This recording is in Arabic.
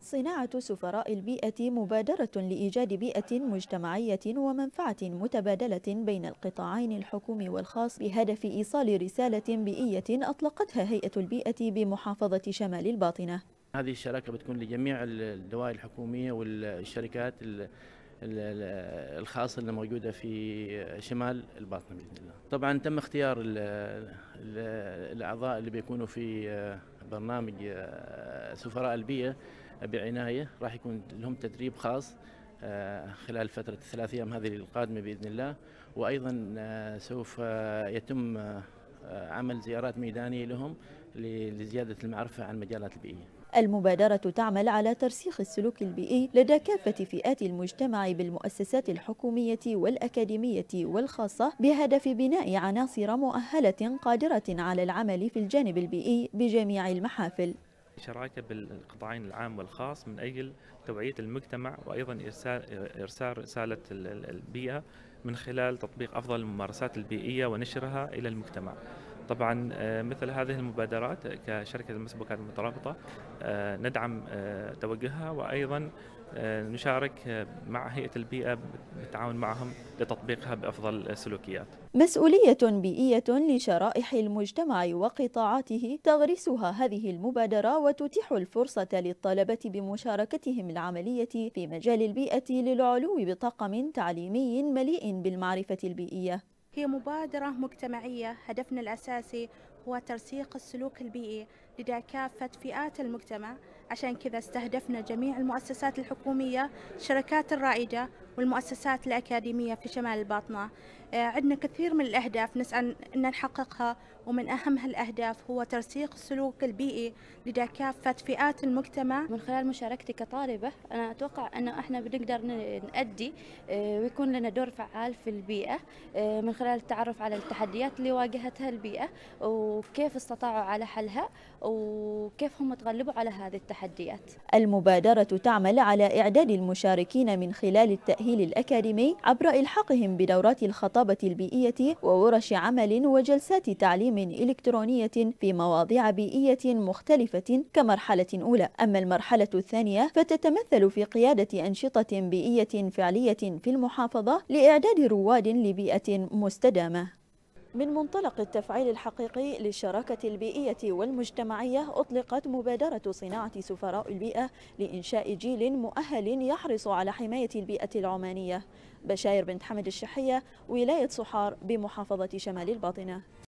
صناعة سفراء البيئة مبادرة لإيجاد بيئة مجتمعية ومنفعة متبادلة بين القطاعين الحكومي والخاص بهدف إيصال رسالة بيئية أطلقتها هيئة البيئة بمحافظة شمال الباطنة. هذه الشراكة بتكون لجميع الدوائر الحكومية والشركات الخاصة اللي موجودة في شمال الباطنة بإذن الله. طبعا تم اختيار الأعضاء اللي بيكونوا في برنامج سفراء البيئة بعناية، راح يكون لهم تدريب خاص خلال فترة ال3 أيام هذه القادمة بإذن الله، وأيضا سوف يتم عمل زيارات ميدانية لهم لزيادة المعرفة عن المجالات البيئية. المبادرة تعمل على ترسيخ السلوك البيئي لدى كافة فئات المجتمع بالمؤسسات الحكومية والأكاديمية والخاصة بهدف بناء عناصر مؤهلة قادرة على العمل في الجانب البيئي بجميع المحافل. شراكة بالقطاعين العام والخاص من أجل توعية المجتمع، وأيضا إرسال رسالة البيئة من خلال تطبيق أفضل الممارسات البيئية ونشرها إلى المجتمع. طبعا مثل هذه المبادرات كشركة المسبوقات المترابطة ندعم توجهها، وأيضا نشارك مع هيئة البيئة بالتعاون معهم لتطبيقها بأفضل السلوكيات. مسؤولية بيئية لشرائح المجتمع وقطاعاته تغرسها هذه المبادرة، وتتيح الفرصة للطلبة بمشاركتهم العملية في مجال البيئة للعلو بطاقم تعليمي مليء بالمعرفة البيئية. هي مبادرة مجتمعية، هدفنا الأساسي هو ترسيخ السلوك البيئي لدى كافة فئات المجتمع. عشان كذا استهدفنا جميع المؤسسات الحكومية، الشركات الرائدة والمؤسسات الأكاديمية في شمال الباطنة. عندنا كثير من الأهداف نسعى أن نحققها، ومن أهم هالأهداف هو ترسيخ السلوك البيئي لدى كافة فئات المجتمع. من خلال مشاركتي كطالبة أنا أتوقع أن إحنا بنقدر نأدي ويكون لنا دور فعال في البيئة، من خلال التعرف على التحديات اللي واجهتها البيئة وكيف استطاعوا على حلها وكيف هم تغلبوا على هذه التحديات. المبادرة تعمل على إعداد المشاركين من خلال التأهيل الأكاديمي عبر إلحاقهم بدورات الخطابة البيئية وورش عمل وجلسات تعليم إلكترونية في مواضيع بيئية مختلفة كمرحلة أولى. أما المرحلة الثانية فتتمثل في قيادة أنشطة بيئية فعلية في المحافظة لإعداد رواد لبيئة مستدامة. من منطلق التفعيل الحقيقي للشراكة البيئية والمجتمعية أطلقت مبادرة صناعة سفراء البيئة لإنشاء جيل مؤهل يحرص على حماية البيئة العمانية. بشاير بنت حمد الشحية، ولاية صحار بمحافظة شمال الباطنة.